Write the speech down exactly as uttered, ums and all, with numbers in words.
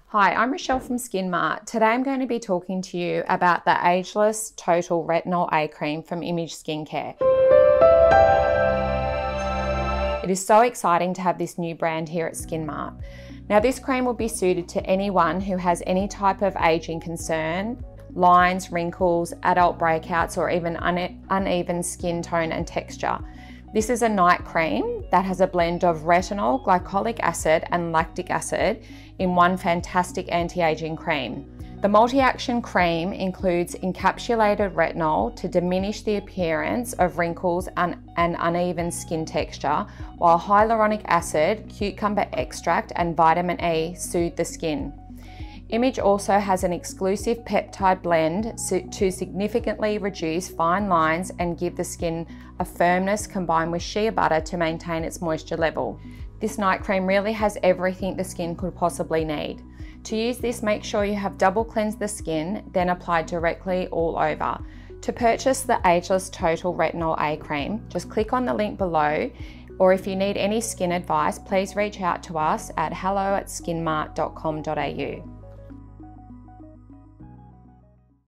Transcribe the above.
Hi, I'm Rochelle from Skin Mart. Today I'm going to be talking to you about the Ageless Total Retinol A Cream from Image Skincare. It is so exciting to have this new brand here at Skin Mart. Now this cream will be suited to anyone who has any type of aging concern, lines, wrinkles, adult breakouts, or even une uneven skin tone and texture. This is a night cream that has a blend of retinol, glycolic acid, and lactic acid in one fantastic anti-aging cream. The multi-action cream includes encapsulated retinol to diminish the appearance of wrinkles and, and uneven skin texture, while hyaluronic acid, cucumber extract, and vitamin E soothe the skin. Image also has an exclusive peptide blend to significantly reduce fine lines and give the skin a firmness combined with shea butter to maintain its moisture level. This night cream really has everything the skin could possibly need. To use this, make sure you have double cleansed the skin, then applied directly all over. To purchase the Ageless Total Retinol A Cream, just click on the link below, or if you need any skin advice, please reach out to us at hello at skinmart dot com dot A U.